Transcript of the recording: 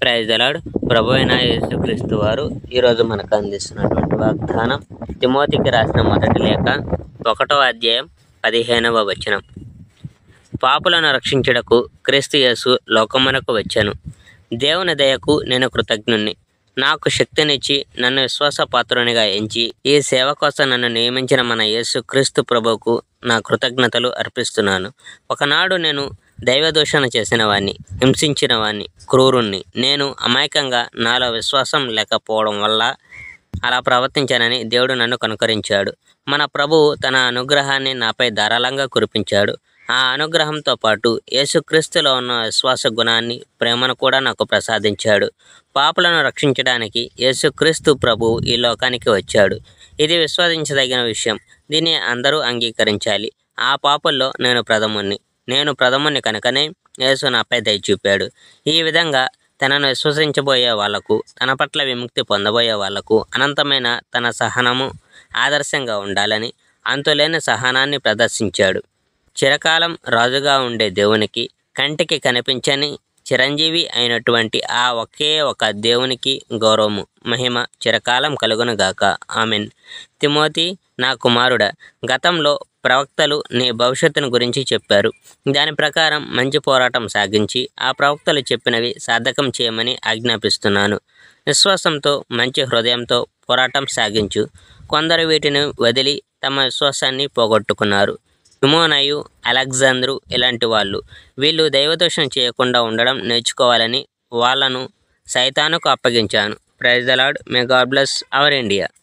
Praise the lord. ప్రభు అయిన యేసుక్రీస్తు వారు ఈరోజు మనకు అందిస్తున్నటువంటి వాగ్దానం తిమోతికి రాసిన మొదటి లేఖ 1వ అధ్యాయం 15వ వచనం. పాపులను రక్షించుటకు క్రీస్తు యేసు లోకమునకు వచ్చెను. దేవుని దయకు నేను కృతజ్ఞుణ్ణి. నాకు శక్తినిచ్చి నన్ను విశ్వాసపాత్రునిగా ఎంచి ఈ సేవ కోసం నన్ను నియమించిన మన యేసుక్రీస్తు ప్రభువుకు నా కృతజ్ఞతలు అర్పిస్తున్నాను. ఒకనాడు నేను దైవదూషణ చేసిన వాణ్ణి, హింసించిన వాణ్ణి, క్రూరుణ్ణి. నేను అమాయకంగా నాలో విశ్వాసం లేకపోవడం వల్ల అలా ప్రవర్తించానని దేవుడు నన్ను కనుకరించాడు. మన ప్రభువు తన అనుగ్రహాన్ని నాపై ధారాళంగా కురిపించాడు. ఆ అనుగ్రహంతో పాటు యేసుక్రీస్తులో ఉన్న విశ్వాస గుణాన్ని, ప్రేమను కూడా నాకు ప్రసాదించాడు. పాపులను రక్షించడానికి యేసుక్రీస్తు ప్రభువు ఈ లోకానికి వచ్చాడు. ఇది విశ్వసించదగిన విషయం. దీన్ని అందరూ అంగీకరించాలి. ఆ పాపుల్లో నేను ప్రథముని కనుకనే యేసు నాపై దయ చూపాడు. ఈ విధంగా తనను విశ్వసించబోయే వాళ్లకు, తన పట్ల విముక్తి పొందబోయే వాళ్లకు అనంతమైన తన సహనము ఆదర్శంగా ఉండాలని అంతులేని సహనాన్ని ప్రదర్శించాడు. చిరకాలం రాజుగా ఉండే దేవునికి, కంటికి కనిపించని చిరంజీవి అయినటువంటి ఆ ఒకే ఒక దేవునికి గౌరవము, మహిమ చిరకాలం కలుగునుగాక. ఆమెన్. తిమోతి, నా కుమారుడా, గతంలో ప్రవక్తలు నీ భవిష్యత్తును గురించి చెప్పారు. దాని ప్రకారం మంచి పోరాటం సాగించి ఆ ప్రవక్తలు చెప్పినవి సాధకం చేయమని ఆజ్ఞాపిస్తున్నాను. విశ్వాసంతో, మంచి హృదయంతో పోరాటం సాగించు. కొందరు వీటిని వదిలి తమ విశ్వాసాన్ని పోగొట్టుకున్నారు. హిమోనయు, అలెగ్జాంద్రు ఇలాంటి వాళ్ళు. వీళ్ళు దైవదోషం చేయకుండా ఉండడం నేర్చుకోవాలని వాళ్ళను సైతానుకు అప్పగించాను. Praise the Lord. May God bless our India.